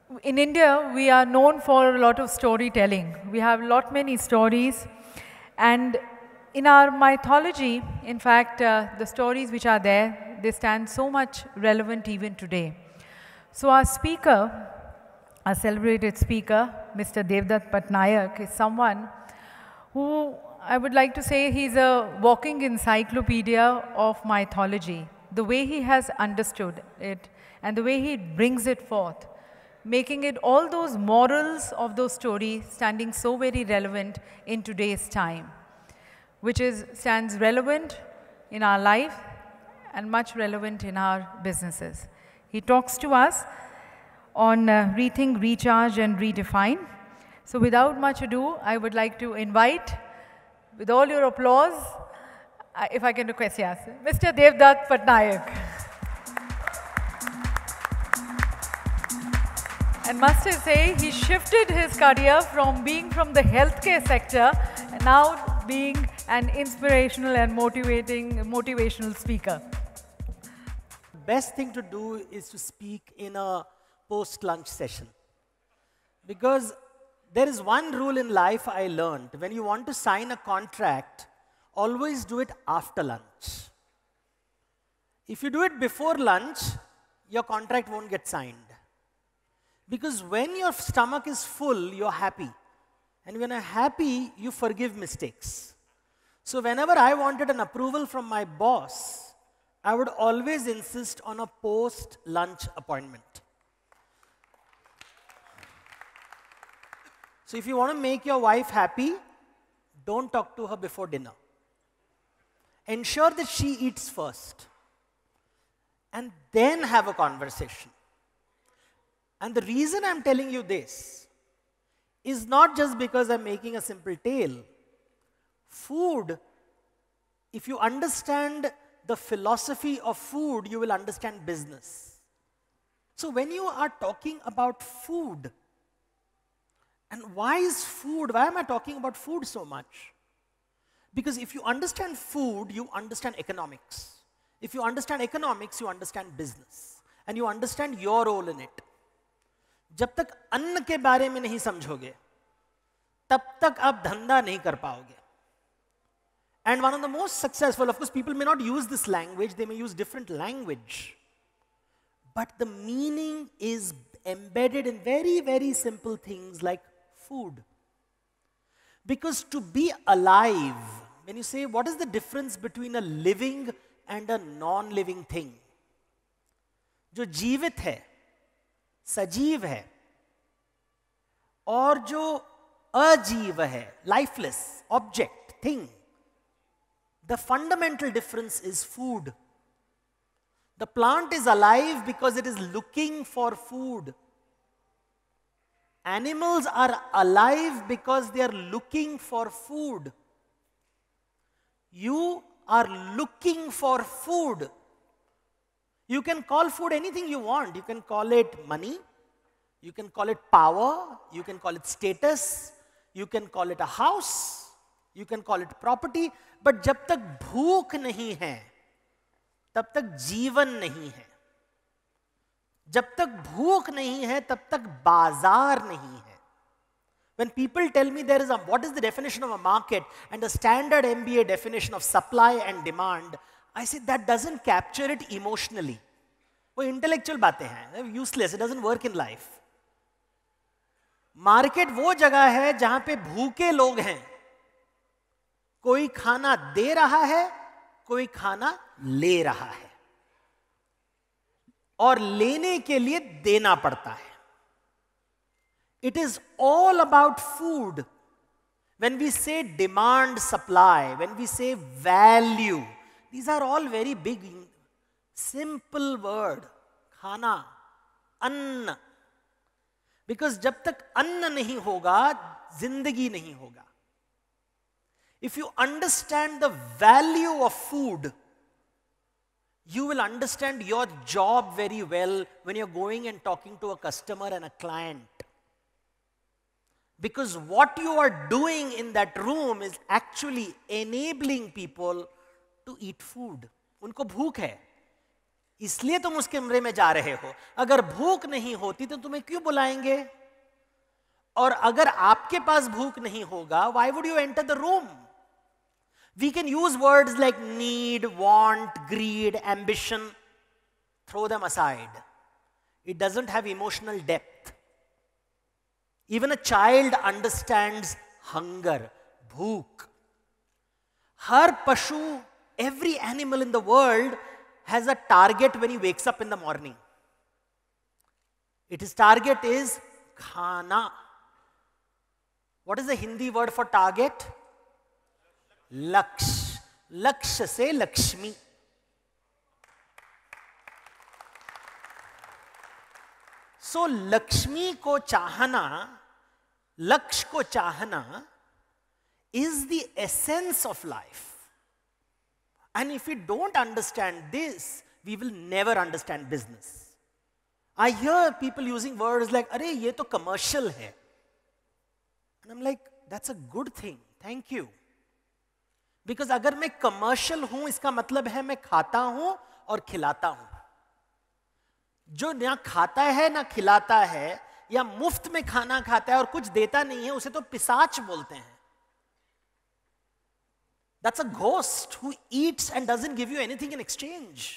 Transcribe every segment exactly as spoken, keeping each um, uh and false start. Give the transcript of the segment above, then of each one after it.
In India, we are known for a lot of storytelling. We have a lot many stories. And in our mythology, in fact, uh, the stories which are there, they stand so much relevant even today. So our speaker, our celebrated speaker, Mister Devdutt Patnaik, is someone who I would like to say he's a walking encyclopedia of mythology. The way he has understood it and the way he brings it forth, making it all those morals of those stories standing so very relevant in today's time, which is stands relevant in our life and much relevant in our businesses. He talks to us on uh, Rethink, Recharge and Redefine. So without much ado, I would like to invite, with all your applause, uh, if I can request, yes, Mister Devdutt Patnaik. And must I say, he shifted his career from being from the healthcare sector and now being an inspirational and motivating, motivational speaker. Best thing to do is to speak in a post-lunch session. Because there is one rule in life I learned. When you want to sign a contract, always do it after lunch. If you do it before lunch, your contract won't get signed. Because when your stomach is full, you're happy. And when you're happy, you forgive mistakes. So whenever I wanted an approval from my boss, I would always insist on a post-lunch appointment. So if you want to make your wife happy, don't talk to her before dinner. Ensure that she eats first. And then have a conversation. And the reason I'm telling you this is not just because I'm making a simple tale. Food, if you understand the philosophy of food, you will understand business. So when you are talking about food, and why is food, why am I talking about food so much? Because if you understand food, you understand economics. If you understand economics, you understand business. And you understand your role in it. जब तक अन्न के बारे में नहीं समझोगे, तब तक आप धंधा नहीं कर पाओगे. And one of the most successful, of course, people may not use this language, they may use different language. But the meaning is embedded in very, very simple things like food. Because to be alive, when you say, what is the difference between a living and a non-living thing? जो जीवित है, सजीव है, और जो अजीव है, lifeless, object, thing. The fundamental difference is food. The plant is alive because it is looking for food. Animals are alive because they are looking for food. You are looking for food. You can call food anything you want. You can call it money. You can call it power. You can call it status. You can call it a house. You can call it property. But जब तक भूख नहीं है, तब तक जीवन नहीं है. जब तक भूख नहीं है, तब तक बाजार नहीं है. When people tell me there is a, what is the definition of a market and a standard M B A definition of supply and demand, I say that doesn't capture it emotionally. वो intellectual बातें हैं, useless, it doesn't work in life. Market वो जगह है जहां पे भूखे लोग हैं. कोई खाना दे रहा है, कोई खाना ले रहा है. और लेने के लिए देना पड़ता है. It is all about food. When we say demand, supply, when we say value, these are all very big, simple word. खाना, अन्न. Because जब तक अन्न नहीं होगा, जिंदगी नहीं होगा. If you understand the value of food, you will understand your job very well when you're going and talking to a customer and a client. Because what you are doing in that room is actually enabling people to eat food. उनको भूख है. इसलिए तुम उस कमरे में जा रहे हो। अगर भूख नहीं होती तो तुम्हें क्यों बुलाएंगे? और अगर आपके पास भूख नहीं होगा, why would you enter the room? We can use words like need, want, greed, ambition. Throw them aside. It doesn't have emotional depth. Even a child understands hunger, bhook. Har pashu, every animal in the world has a target when he wakes up in the morning. Its target is khana. What is the Hindi word for target? Laksh. Laksh se Lakshmi. So Lakshmi ko chahana, Laksh ko chahana is the essence of life. And if we don't understand this, we will never understand business. I hear people using words like, "Arey, ye to commercial hai." And I'm like, that's a good thing. Thank you. Because अगर मैं commercial हूं, इसका मतलब है मैं खाता हूं और खिलाता हूं. जो ना खाता है ना खिलाता है, या मुफ्त में खाना खाता है और कुछ देता नहीं है, उसे तो पिशाच बोलते हैं. That's a ghost who eats and doesn't give you anything in exchange.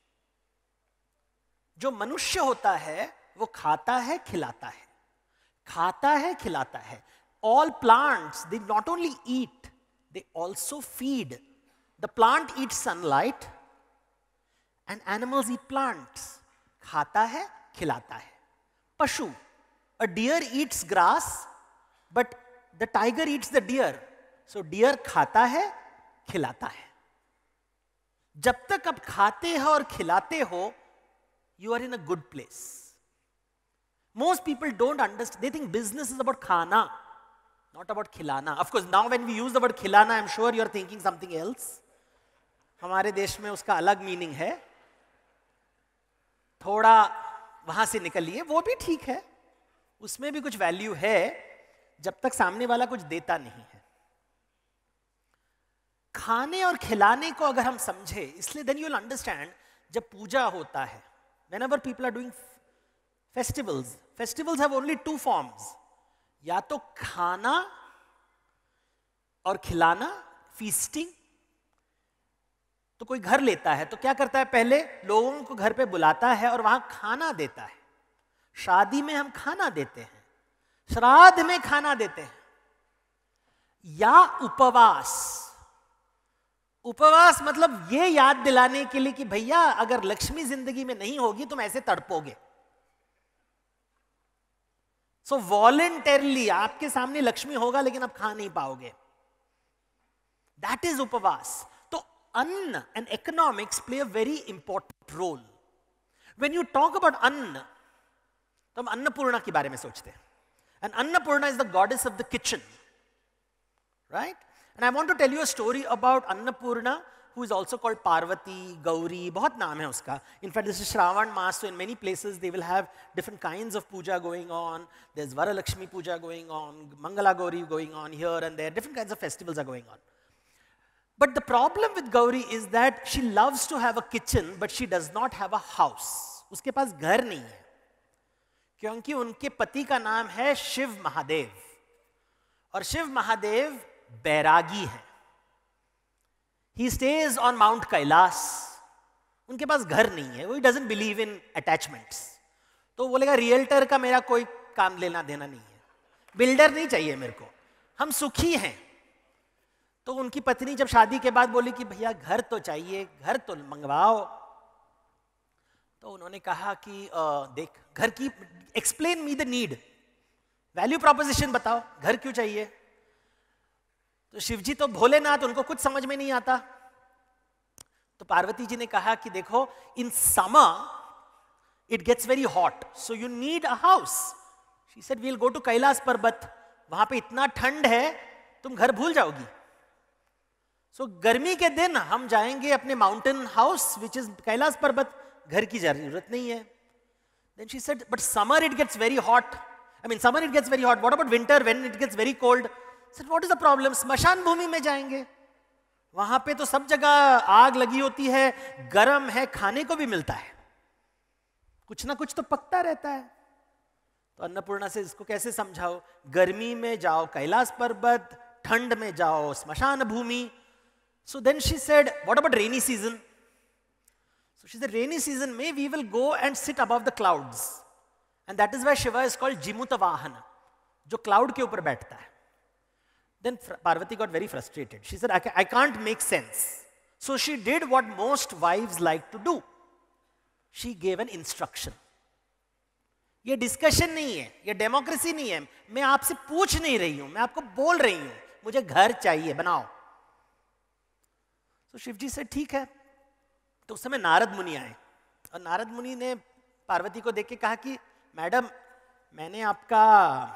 जो मनुष्य होता है वो खाता है, खिलाता है, खाता है, खिलाता है. All plants, they not only eat, they also feed. The plant eats sunlight and animals eat plants. खाता है, खिलाता है. पशु, a deer eats grass, but the tiger eats the deer. So deer खाता है, खिलाता है. जब तक आप खाते हो और खिलाते हो, you are in a good place. Most people don't understand. They think business is about khana, not about khilana. Of course, now when we use the word khilana, I'm sure you're thinking something else. हमारे देश में उसका अलग meaning है. थोड़ा वहां से निकलिए, वो भी ठीक है, उसमें भी कुछ वैल्यू है, जब तक सामने वाला कुछ देता नहीं है. खाने और खिलाने को अगर हम समझे, इसलिए then you'll understand, जब पूजा होता है, whenever people are doing festivals, festivals have only two forms. या तो खाना और खिलाना, feasting. तो कोई घर लेता है तो क्या करता है, पहले लोगों को घर पे बुलाता है और वहां खाना देता है. शादी में हम खाना देते हैं, श्राद्ध में खाना देते हैं. या उपवास. उपवास मतलब ये याद दिलाने के लिए कि भैया अगर लक्ष्मी जिंदगी में नहीं होगी तुम ऐसे तड़पोगे. सो वॉलेंटरली आपके सामने लक्ष्मी होगा लेकिन आप खा नहीं पाओगे. That is upvas. तो anna and economics play a very important role. When you talk about anna, तो हम अन्नपूर्णा के बारे में सोचते हैं. And Annapurna is the goddess of the kitchen, right? And I want to tell you a story about Annapurna, who is also called Parvati, Gauri, बहुत नाम है उसका. In fact, this is Shravan Maas, so in many places they will have different kinds of puja going on. There's Varalakshmi puja going on, Mangala Gauri going on here and there. Different kinds of festivals are going on. But the problem with Gauri is that she loves to have a kitchen, but she does not have a house. उसके पास घर नहीं है, क्योंकि उनके पति का नाम है शिव महादेव, और शिव महादेव बैरागी है. He stays on Mount Kailas. उनके पास घर नहीं है. वो doesn't believe in attachments. तो बोलेगा रियल्टर का मेरा कोई काम लेना देना नहीं है, बिल्डर नहीं चाहिए मेरे को, हम सुखी हैं. तो उनकी पत्नी जब शादी के बाद बोली कि भैया घर तो चाहिए, घर तो मंगवाओ. तो उन्होंने कहा कि देख, घर की explain me the need, value proposition बताओ, घर क्यों चाहिए. तो शिवजी तो भोलेनाथ, उनको कुछ समझ में नहीं आता. तो पार्वती जी ने कहा कि देखो, in summer it gets very hot, so you need a house. She said we will go to Kailash Parvat, वहां पे इतना ठंड है तुम घर भूल जाओगी. सो so, गर्मी के दिन हम जाएंगे अपने mountain house which is Kailash Parvat, घर की जरूरत नहीं है. Then she said but summer it gets very hot, I mean summer it gets very hot, what about winter when it gets very cold. Said, what is the problem? स्मशान भूमि में जाएंगे, वहां पे तो सब जगह आग लगी होती है, गर्म है, खाने को भी मिलता है, कुछ ना कुछ तो पकता रहता है। तो अन्नपूर्णा से इसको कैसे समझाओ? गर्मी में जाओ कैलाश पर्वत, ठंड में जाओ स्मशान भूमि। So then she said, what about rainy season? So she said, rainy season में we will go and sit above the clouds, and that is why Shiva is called Jimutavahan, जो क्लाउड के ऊपर बैठता है। Then Parvati got very frustrated. She said, I, ca I can't make sense. So she did what most wives like to do. She gave an instruction. ये discussion नहीं है, ये democracy नहीं है, मैं आपसे पूछ नहीं रही हूं, मैं आपको बोल रही हूं, मुझे घर चाहिए, बनाओ। तो शिवजी से ठीक है। तो उस समय नारद मुनि आए, और नारद मुनि ने पार्वती को देख के कहा कि मैडम, मैंने आपका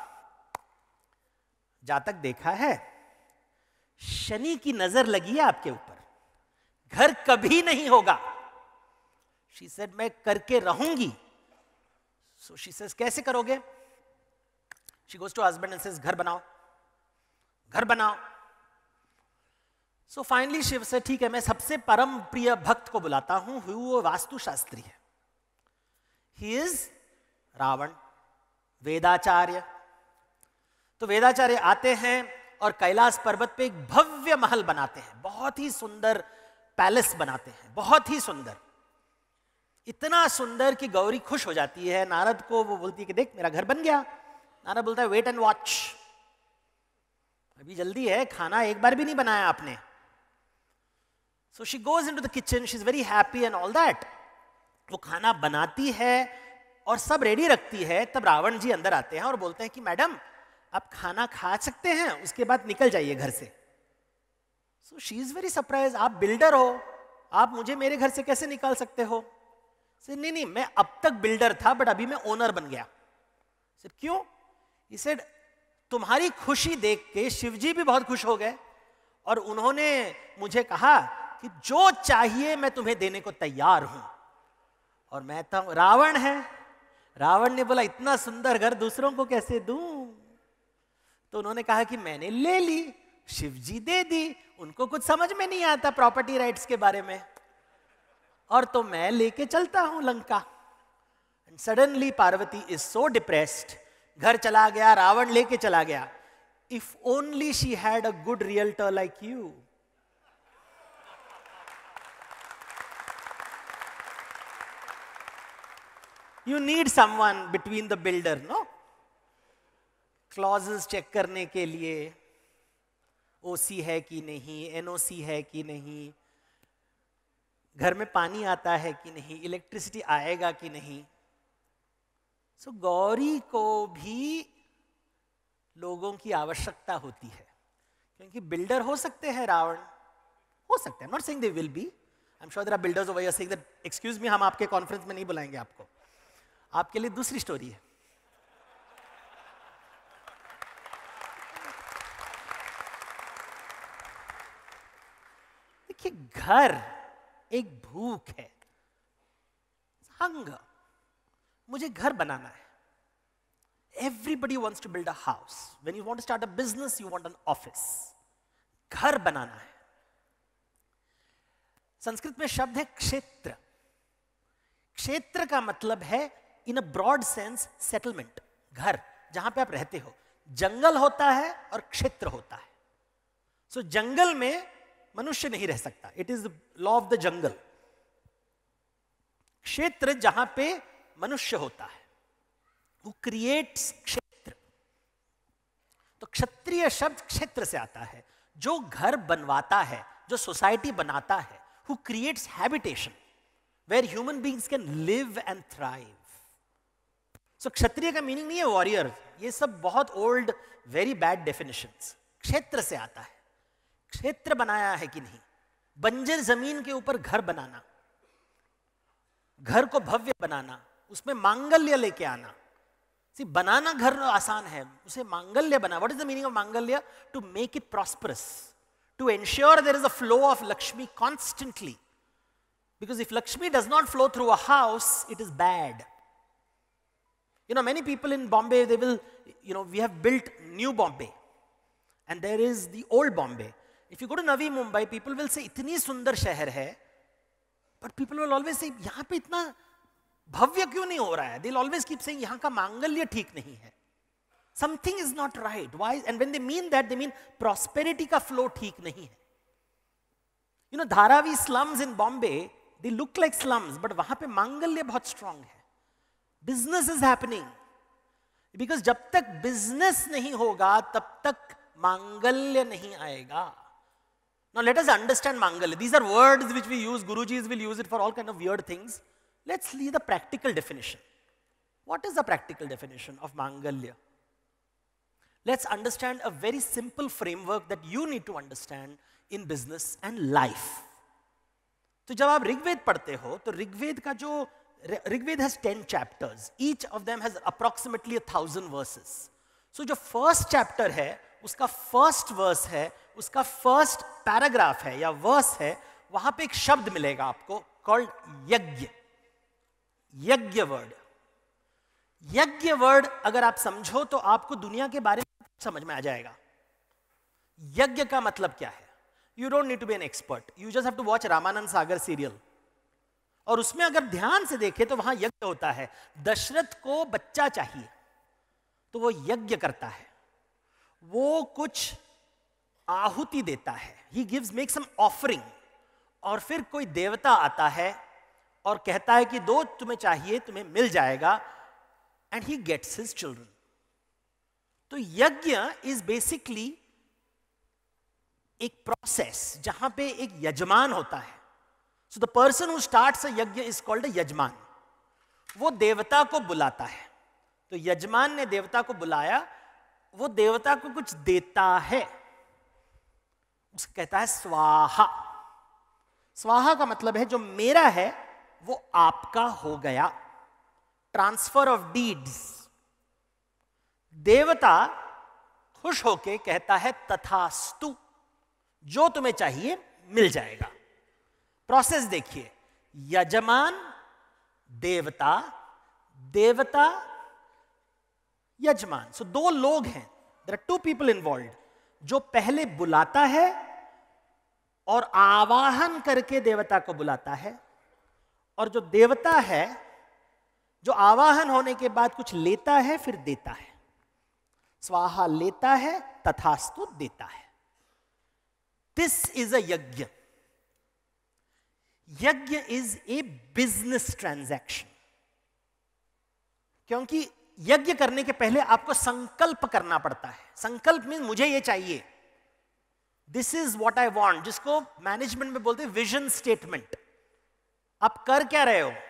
जातक देखा है, शनि की नजर लगी है आपके ऊपर, घर कभी नहीं होगा। शी सेड, मैं करके रहूंगी। सो शी सेज, कैसे करोगे? She goes to husband and says, घर बनाओ, घर बनाओ। सो फाइनली शिव से, ठीक है, मैं सबसे परम प्रिय भक्त को बुलाता हूं, वो वास्तुशास्त्री है। ही इज रावण, वेदाचार्य। तो वेदाचार्य आते हैं और कैलाश पर्वत पे एक भव्य महल बनाते हैं, बहुत ही सुंदर पैलेस बनाते हैं, बहुत ही सुंदर, इतना सुंदर कि गौरी खुश हो जाती है। नारद को वो बोलती है कि देख मेरा घर बन गया। नारद बोलता है, वेट एंड वॉच, अभी जल्दी है, खाना एक बार भी नहीं बनाया आपने। So she goes into the kitchen, she is very happy and all that. वो खाना बनाती है और सब रेडी रखती है। तब रावण जी अंदर आते हैं और बोलते हैं कि मैडम, आप खाना खा सकते हैं, उसके बाद निकल जाइए घर से। So she is very surprise, आप बिल्डर हो, आप मुझे मेरे घर से कैसे निकाल सकते हो? सर नहीं नहीं, मैं अब तक बिल्डर था, बट अभी मैं ओनर बन गया। सर क्यों? ही सेड, तुम्हारी खुशी देख के शिवजी भी बहुत खुश हो गए, और उन्होंने मुझे कहा कि जो चाहिए मैं तुम्हें देने को तैयार हूं। और मैं तो, रावण है, रावण ने बोला, इतना सुंदर घर दूसरों को कैसे दूं? तो उन्होंने कहा कि मैंने ले ली, शिवजी दे दी, उनको कुछ समझ में नहीं आता प्रॉपर्टी राइट्स के बारे में, और तो मैं लेके चलता हूं Lanka. And suddenly Parvati is so depressed, घर चला गया, रावण लेके चला गया। If only she had a good realtor like you. You need someone between the builder, no? Clauses check करने के लिए, ओसी है कि नहीं, एनओसी है कि नहीं, घर में पानी आता है कि नहीं, इलेक्ट्रिसिटी आएगा कि नहीं। सो so, गौरी को भी लोगों की आवश्यकता होती है, क्योंकि बिल्डर हो सकते हैं रावण, हो सकते हैं, not saying they will be, I am sure there are builders over here saying that excuse me, हम आपके कॉन्फ्रेंस में नहीं बुलाएंगे आपको, आपके लिए दूसरी स्टोरी है। देखिए, घर एक भूख है, हंगर, मुझे घर बनाना है। Everybody wants to build a house, when you want to start a business you want an office, घर बनाना है। संस्कृत में शब्द है क्षेत्र। क्षेत्र का मतलब है in a broad sense settlement, घर जहां पे आप रहते हो। जंगल होता है और क्षेत्र होता है। सो so, जंगल में मनुष्य नहीं रह सकता, it is law of the jungle. क्षेत्र जहां पे मनुष्य होता है, हु क्रिएट्स क्षेत्र। तो क्षत्रिय शब्द क्षेत्र से आता है, जो घर बनवाता है, जो सोसाइटी बनाता है, who creates habitation where human beings can live and thrive. So क्षत्रिय का मीनिंग नहीं है वॉरियर, ये सब बहुत ओल्ड वेरी बैड डेफिनेशंस। क्षेत्र से आता है, क्षेत्र बनाया है कि नहीं, बंजर जमीन के ऊपर घर बनाना, घर को भव्य बनाना, उसमें मांगल्य लेके आना। सी बनाना घर आसान है, उसे मांगल्य बना। What is the meaning of मांगल्य? To make it prosperous, to ensure there is a flow of Lakshmi constantly, because if Lakshmi does not flow through a house it is bad. You know, many people in Bombay, they will, you know, we have built new Bombay and there is the old Bombay. If you go to Navi Mumbai, people will say इतनी सुंदर शहर है, but people will always say यहाँ पे इतना भव्य क्यों नहीं हो रहा है? They'll always keep saying यहाँ का मांगल्य ठीक नहीं है. Something is not right. Why? And when they mean that, they mean prosperity का flow ठीक नहीं है. You know, Dharavi slums in Bombay, they look like slums, but वहाँ पे मांगल्य बहुत strong है. Business is happening. Because जब तक business नहीं होगा, तब तक मांगल्य नहीं आएगा. Now let us understand Mangalya. These are words which we use, Gurujis will use it for all kind of weird things. Let's see the practical definition. What is the practical definition of Mangalya? Let's understand a very simple framework that you need to understand in business and life. तो जब आप ऋग्वेद पढ़ते हो, तो ऋग्वेद का जो Rigveda has ten chapters. Each of them has approximately a thousand verses. So जो first chapter है, उसका first verse है, उसका first paragraph है या verse है, वहां पे एक शब्द मिलेगा आपको called यज्ञ. यज्ञ वर्ड. यज्ञ वर्ड अगर आप समझो तो आपको दुनिया के बारे में समझ में आ जाएगा. यज्ञ का मतलब क्या है? You don't need to be an expert. You just have to watch Ramanand Sagar serial. और उसमें अगर ध्यान से देखें तो वहां यज्ञ होता है. दशरथ को बच्चा चाहिए, तो वो यज्ञ करता है. वो कुछ आहुति देता है. He gives, makes some offering. और फिर कोई देवता आता है और कहता है कि दो तुम्हें चाहिए, तुम्हें मिल जाएगा. And he gets his children. तो यज्ञ is basically एक प्रोसेस जहां पे एक यजमान होता है. So the person who starts a यज्ञ is called a यजमान. वो देवता को बुलाता है. तो यजमान ने देवता को बुलाया, वो देवता को कुछ देता है, उसको कहता है स्वाहा. स्वाहा का मतलब है जो मेरा है वो आपका हो गया. Transfer of deeds. देवता खुश होके कहता है तथास्तु, जो तुम्हें चाहिए मिल जाएगा. प्रोसेस देखिए, यजमान, देवता, देवता, यजमान. सो so, दो लोग हैं. There are two people involved. जो पहले बुलाता है और आवाहन करके देवता को बुलाता है, और जो देवता है जो आवाहन होने के बाद कुछ लेता है फिर देता है. स्वाहा लेता है, तथास्तु देता है. दिस इज अ यज्ञ. यज्ञ इज ए बिजनेस ट्रांजैक्शन. क्योंकि यज्ञ करने के पहले आपको संकल्प करना पड़ता है. संकल्प मीन मुझे ये चाहिए, this is what I want, जिसको मैनेजमेंट में बोलते हैं विजन स्टेटमेंट. आप कर क्या रहे हो?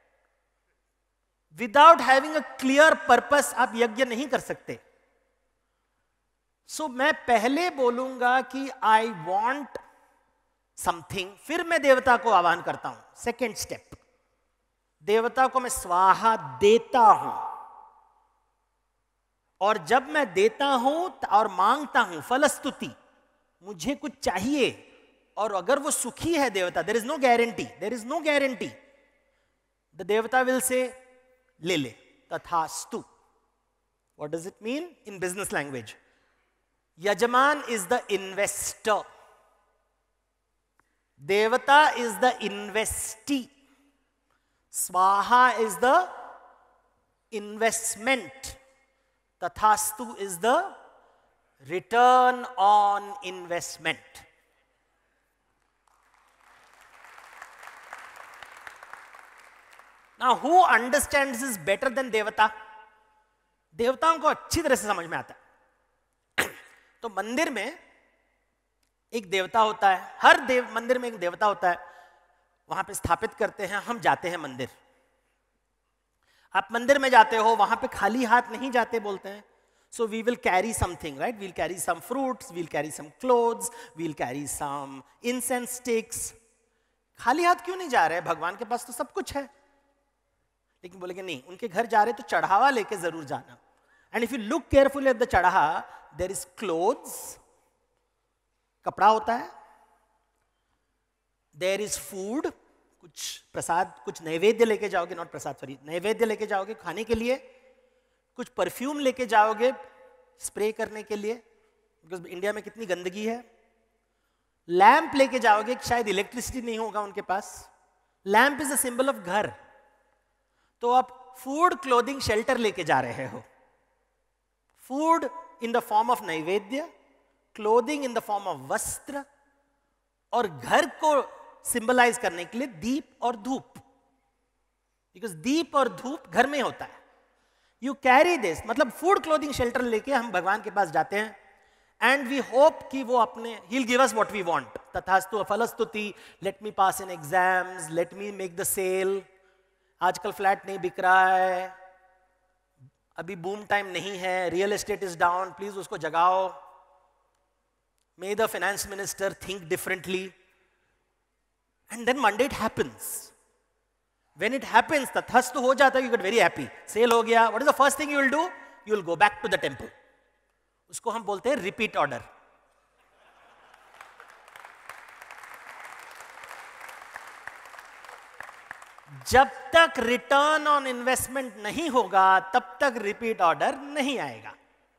Without having a clear purpose आप यज्ञ नहीं कर सकते. सो so, मैं पहले बोलूंगा कि आई वांट समथिंग, फिर मैं देवता को आह्वान करता हूं. सेकेंड स्टेप, देवता को मैं स्वाहा देता हूं. और जब मैं देता हूं और मांगता हूं, फलस्तुति, मुझे कुछ चाहिए, और अगर वो सुखी है देवता, there is no guarantee, there is no guarantee, the devata will say ले ले, तथास्तु. What does it mean in business language? Yajaman is the investor, devata is the investee, swaha is the investment, tathastu is the return on investment. Now, who understands this better than देवता? देवताओं को अच्छी तरह से समझ में आता है. तो मंदिर में एक देवता होता है, हर देव मंदिर में एक देवता होता है, वहां पे स्थापित करते हैं. हम जाते हैं मंदिर. आप मंदिर में जाते हो, वहां पे खाली हाथ नहीं जाते बोलते हैं. So we will carry something, right? We'll carry some fruits, we'll carry some clothes, we'll carry some incense sticks. खाली हाथ क्यों नहीं जा रहे? भगवान के पास तो सब कुछ है. लेकिन बोलेंगे नहीं, उनके घर जा रहे तो चढ़ावा लेके जरूर जाना. And if you look carefully at the chadhava, there is clothes, कपड़ा होता है, देयर इज फूड, कुछ प्रसाद, कुछ नैवेद्य लेके जाओगे, नॉट प्रसाद सॉरी, नैवेद्य लेके जाओगे खाने के लिए, कुछ परफ्यूम लेके जाओगे स्प्रे करने के लिए, बिकॉज इंडिया में कितनी गंदगी है. लैंप लेके जाओगे, शायद इलेक्ट्रिसिटी नहीं होगा उनके पास. Lamp is a symbol of ghar. तो आप फूड, क्लोथिंग, शेल्टर लेके जा रहे हो. Food in the form of naivedya, clothing in the form of vastra, और घर को सिंबलाइज करने के लिए दीप और धूप. बिकॉज दीप और धूप घर में होता है. यू कैरी दिस, मतलब फूड, क्लोथिंग, शेल्टर लेके हम भगवान के पास जाते हैं. एंड वी होप कि वो अपने ही will give us what we want. Tathastu phalastuti, let me pass in exams, let me make the sale. आजकल फ्लैट नहीं बिक रहा है, अभी बूम टाइम नहीं है, real estate is down, please उसको जगाओ. May the finance minister think differently. And then Monday it happens. When it happens, तथास्तु हो जाता है, you get very happy. Sale हो गया. What is the first thing you will do? You will go back to the temple. उसको हम बोलते हैं रिपीट ऑर्डर. जब तक रिटर्न ऑन इन्वेस्टमेंट नहीं होगा तब तक रिपीट ऑर्डर नहीं आएगा.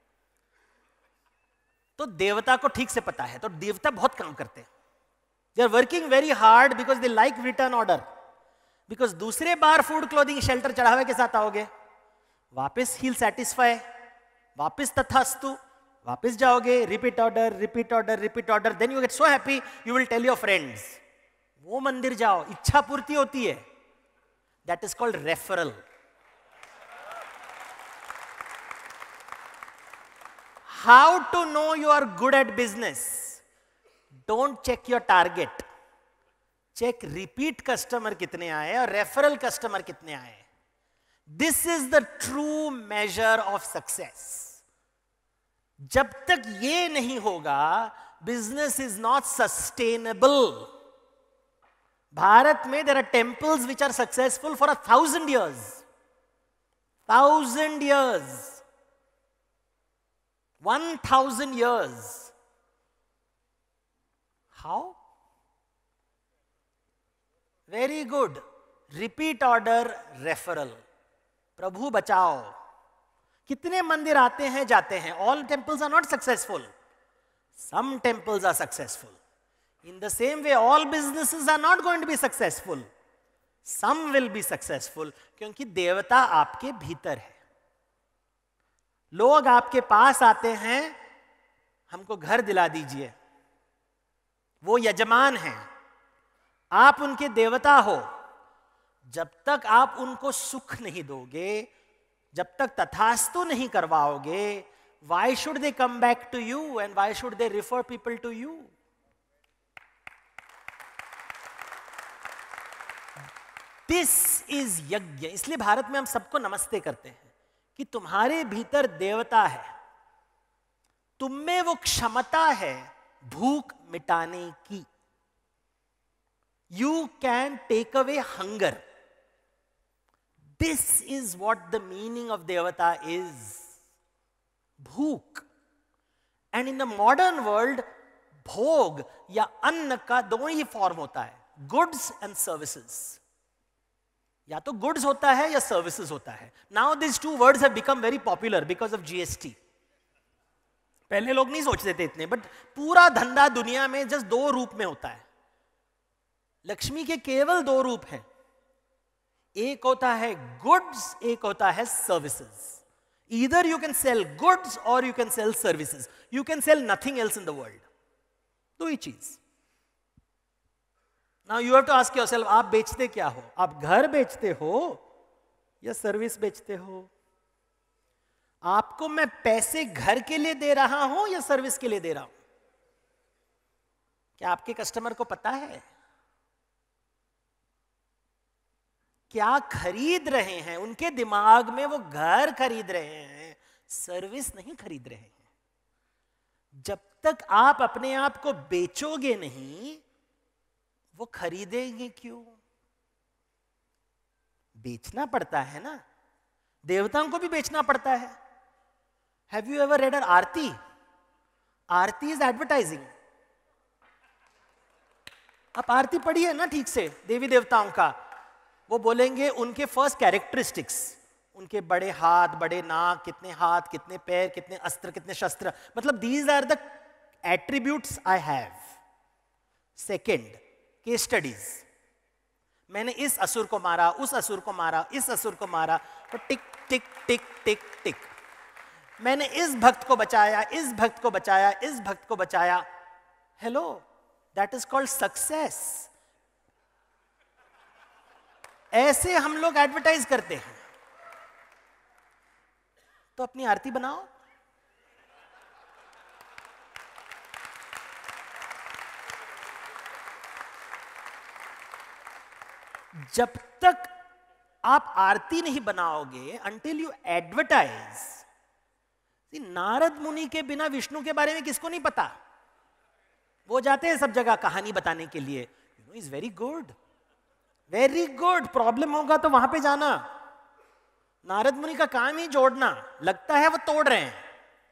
तो देवता को ठीक से पता है, तो देवता बहुत काम करते हैं. They are working very hard because they like return order. Because दूसरे बार फूड, क्लोथिंग, शेल्टर चढ़ावे के साथ आओगे, वापस हील सेटिस्फाई, वापस तथास्तु, वापस जाओगे, repeat order, repeat order, repeat order. Then you get so happy, you will tell your friends, वो मंदिर जाओ, इच्छा पूर्ति होती है. That is called referral. How to know you are good at business? Don't check your target, check repeat customer कितने आए और रेफरल कस्टमर कितने आए. This is the true measure of success. जब तक ये नहीं होगा, business is not sustainable. Bharat में there are temples which are successful for a thousand years. Thousand years, one thousand years. How? Very good. Repeat order, referral. प्रभु बचाओ. कितने मंदिर आते हैं जाते हैं. All temples are not successful. Some temples are successful. In the same way all businesses are not going to be successful. Some will be successful, क्योंकि देवता आपके भीतर है. लोग आपके पास आते हैं, हमको घर दिला दीजिए. वो यजमान हैं, आप उनके देवता हो. जब तक आप उनको सुख नहीं दोगे, जब तक तथास्तु नहीं करवाओगे, why should they come back to you and why should they refer people to you? This is यज्ञ. इसलिए भारत में हम सबको नमस्ते करते हैं कि तुम्हारे भीतर देवता है, तुम में वो क्षमता है भूख मिटाने की. You can take away hunger. This is what the meaning of Devata is. भूख. And in the modern world, भोग या अन्न का दोनों ही फॉर्म होता है, goods and services. या तो goods होता है या services होता है. Now these two words have become very popular because of G S T. पहले लोग नहीं सोचते थे इतने, बट पूरा धंधा दुनिया में जस्ट दो रूप में होता है. लक्ष्मी के केवल दो रूप हैं. एक होता है गुड्स, एक होता है services. Either you can sell goods और you can sell services. You can sell nothing else in the world. दो ही चीज. Now you have to ask yourself, आप बेचते क्या हो? आप घर बेचते हो या सर्विस बेचते हो? आपको मैं पैसे घर के लिए दे रहा हूं या सर्विस के लिए दे रहा हूं? क्या आपके कस्टमर को पता है क्या खरीद रहे हैं? उनके दिमाग में वो घर खरीद रहे हैं, सर्विस नहीं खरीद रहे हैं. जब तक आप अपने आप को बेचोगे नहीं, वो खरीदेंगे क्यों? बेचना पड़ता है ना. देवताओं को भी बेचना पड़ता है. Have you ever read an aarti? Aarti is advertising. आप आरती पढ़िए ना ठीक से देवी देवताओं का. वो बोलेंगे उनके फर्स्ट कैरेक्टरिस्टिक्स, उनके बड़े हाथ, बड़े नाक, कितने हाथ, कितने पैर, कितने अस्त्र, कितने शस्त्र. मतलब these are the attributes I have. Second, case studies. मैंने इस असुर को मारा, उस असुर को मारा, इस असुर को मारा, तो टिक टिक टिक टिक टिक। मैंने इस भक्त को बचाया, इस भक्त को बचाया, इस भक्त को बचाया। Hello, that is called success. ऐसे हम लोग एडवर्टाइज करते हैं। तो अपनी आरती बनाओ। जब तक आप आरती नहीं बनाओगे, अंटिल यू एडवर्टाइज। नारद मुनि के बिना विष्णु के बारे में किसको नहीं पता? वो जाते हैं सब जगह कहानी बताने के लिए। You know, is very good, very good. Problem होगा तो वहां पे जाना। नारद मुनि का काम ही जोड़ना। लगता है वो तोड़ रहे हैं,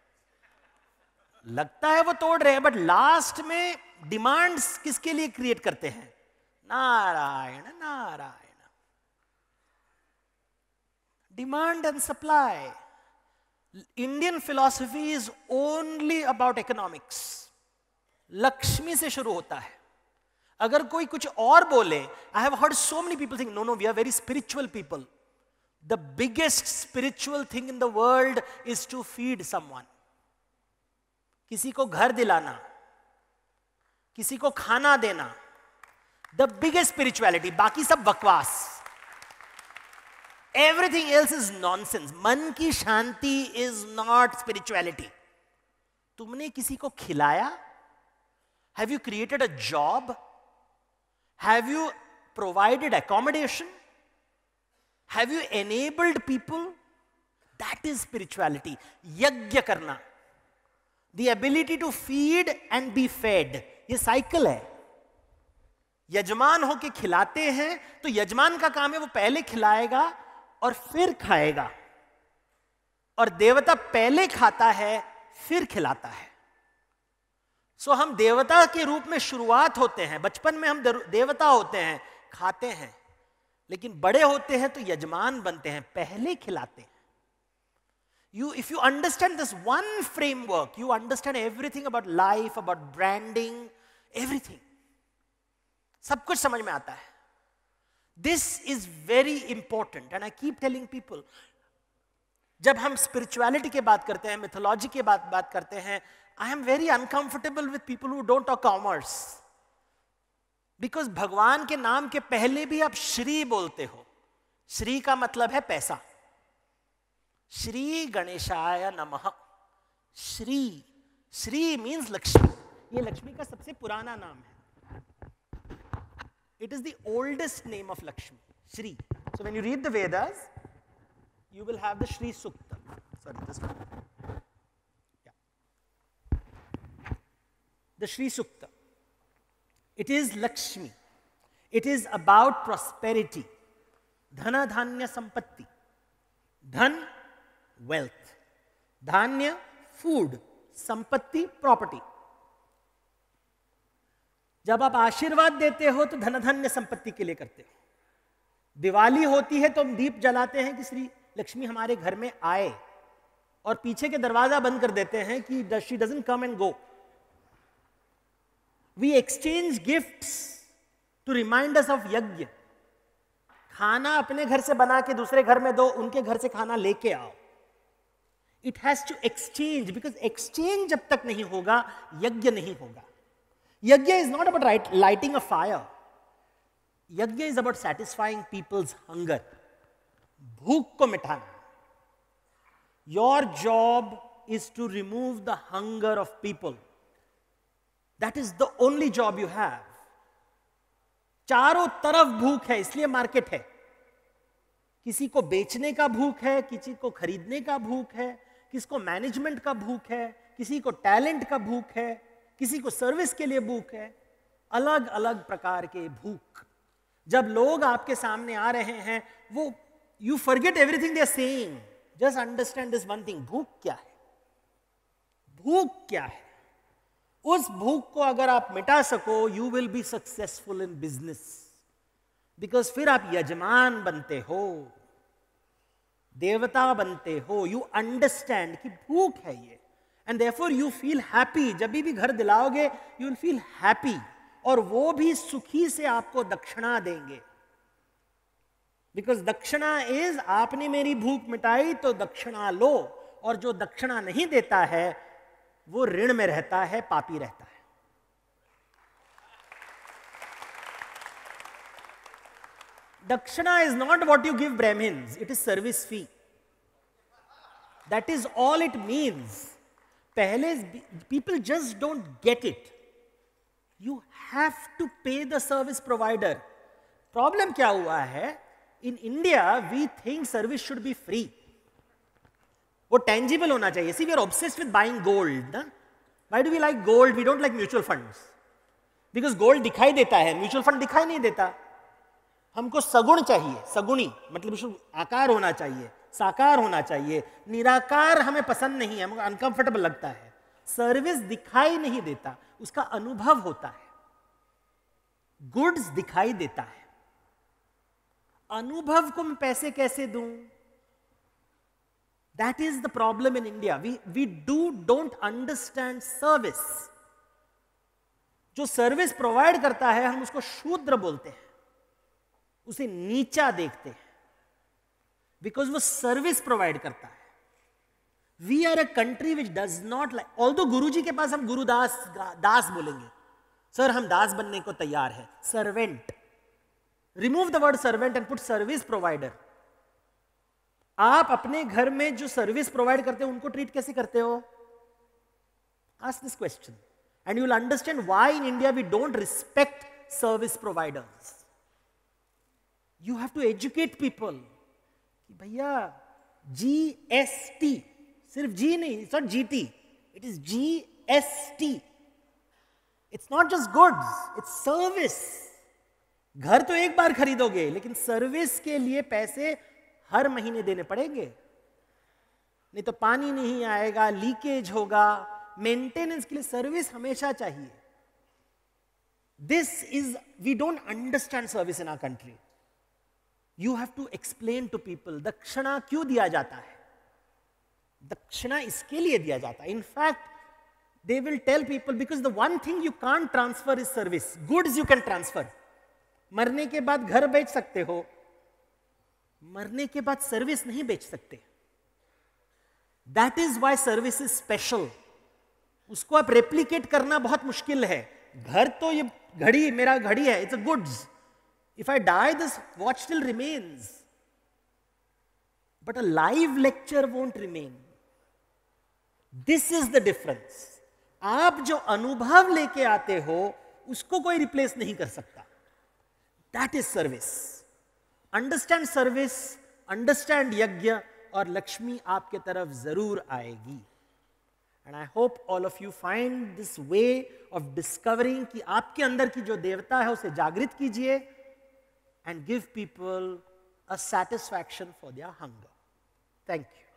लगता है वो तोड़ रहे हैं, बट लास्ट में डिमांड्स किसके लिए क्रिएट करते हैं? Narayan Narayan. Demand and supply. Indian philosophy is only about economics. Lakshmi से शुरू होता है। अगर कोई कुछ और बोले, I have heard so many people think no no we are very spiritual people. The biggest spiritual thing in the world is to feed someone. किसी को घर दिलाना, किसी को खाना देना, द बिगेस्ट स्पिरिचुअलिटी। बाकी सब बकवास। Everything else is nonsense. मन की शांति इज नॉट स्पिरिचुअलिटी। तुमने किसी को खिलाया? Have you created a job? Have you provided accommodation? Have you enabled people? That is spirituality. यज्ञ करना, the ability to feed and be fed. ये साइकिल है। यजमान होके खिलाते हैं तो यजमान का काम है वो पहले खिलाएगा और फिर खाएगा, और देवता पहले खाता है फिर खिलाता है। सो so, हम देवता के रूप में शुरुआत होते हैं। बचपन में हम देवता होते हैं, खाते हैं, लेकिन बड़े होते हैं तो यजमान बनते हैं, पहले खिलाते हैं। You, if you understand this one framework, you understand everything about life, about branding, everything. सब कुछ समझ में आता है। This is very important, and I keep telling people, जब हम spirituality के बात करते हैं, mythology के बात बात करते हैं, I am very uncomfortable with people who don't talk commerce. Because भगवान के नाम के पहले भी आप श्री बोलते हो। श्री का मतलब है पैसा। श्री गणेशाय नमः। श्री, श्री मीन्स लक्ष्मी। ये लक्ष्मी का सबसे पुराना नाम है। It is the oldest name of Lakshmi, Shri. So when you read the Vedas, you will have the Shri Sukta. Sorry, this one. Yeah. The Shri Sukta. It is Lakshmi. It is about prosperity. Dhana dhanya sampatti. Dhan, wealth. Dhanya, food. Sampatti, property. जब आप आशीर्वाद देते हो तो धन धन्य संपत्ति के लिए करते हो। दिवाली होती है तो हम दीप जलाते हैं कि श्री लक्ष्मी हमारे घर में आए, और पीछे के दरवाजा बंद कर देते हैं कि she doesn't come and go. We exchange gifts to remind us of yagna. खाना अपने घर से बना के दूसरे घर में दो, उनके घर से खाना लेके आओ। It has to exchange, because exchange जब तक नहीं होगा यज्ञ नहीं होगा। Yagna is not about lighting a fire. Yagna is about satisfying people's hunger. भूख को मिटाना। Your job is to remove the hunger of people. That is the only job you have. चारों तरफ भूख है, इसलिए मार्केट है। किसी को बेचने का भूख है, किसी को खरीदने का भूख है, किसी को मैनेजमेंट का भूख है, किसी को टैलेंट का भूख है, किसी को सर्विस के लिए भूख है। अलग अलग प्रकार के भूख। जब लोग आपके सामने आ रहे हैं, वो you forget everything they are saying. Just understand this one thing. भूख क्या है? भूख क्या है? उस भूख को अगर आप मिटा सको, you will be successful in business. Because फिर आप यजमान बनते हो, देवता बनते हो। You understand कि भूख है ये, and therefore you feel happy. जब भी घर दिलाओगे, you will feel happy. और वो भी सुखी से आपको दक्षिणा देंगे। बिकॉज दक्षिणा इज आपने मेरी भूख मिटाई तो दक्षिणा लो, और जो दक्षिणा नहीं देता है वो ऋण में रहता है, पापी रहता है। Dakshana is not what you give Brahmins, it is service fee. That is all it means. Pehle, people just don't get it. You have to pay the service provider. Problem kya hua hai? In India, we think service should be free. वो tangible होना चाहिए. See, we are obsessed with buying gold. Na? Why do we like gold? We don't like mutual funds. Because gold दिखाई देता है, mutual fund दिखाई नहीं देता. हमको सगुण चाहिए, सगुणी मतलब उसमें आकार होना चाहिए, साकार होना चाहिए। निराकार हमें पसंद नहीं है, हमको अनकंफर्टेबल लगता है। सर्विस दिखाई नहीं देता, उसका अनुभव होता है। गुड्स दिखाई देता है, अनुभव को मैं पैसे कैसे दूं? That is the problem in India. We we do don't understand service. जो सर्विस प्रोवाइड करता है हम उसको शूद्र बोलते हैं, उसे नीचा देखते हैं, बिकॉज वो सर्विस प्रोवाइड करता है। We are a country which does not like, although Guru ji के पास हम गुरुदास दास बोलेंगे, सर हम दास बनने को तैयार है। Servant, remove the word servant and put service provider. आप अपने घर में जो सर्विस प्रोवाइड करते हो उनको ट्रीट कैसे करते हो? Ask this question and you will understand why in India we don't respect service providers. You have to educate people कि भैया जी एस टी, सिर्फ जी नहीं, it's not G T, it is G S T. It's not just goods, it's service. घर तो एक बार खरीदोगे, लेकिन service के लिए पैसे हर महीने देने पड़ेंगे, नहीं तो पानी नहीं आएगा, लीकेज होगा, मेंटेनेंस के लिए सर्विस हमेशा चाहिए। This is, we don't understand service in our country. You have to explain to people, दक्षिणा क्यों दिया जाता है? दक्षिणा इसके लिए दिया जाता है। In fact, they will tell people because the one thing you can't transfer is service. Goods you can transfer. मरने के बाद घर बेच सकते हो, मरने के बाद सर्विस नहीं बेच सकते। That is why service is special. उसको आप रेप्लिकेट करना बहुत मुश्किल है। घर तो ये घड़ी, मेरा घड़ी है, it's a goods. If I die, this watch still remains. But a live lecture won't remain. This is the difference. आप जो अनुभव लेके आते हो, उसको कोई रिप्लेस नहीं कर सकता। That is service. Understand service, understand यज्ञ, और लक्ष्मी आपके तरफ जरूर आएगी। And I hope all of you find this way of discovering कि आपके अंदर की जो देवता है उसे जागृत कीजिए and give people a satisfaction for their hunger. Thank you.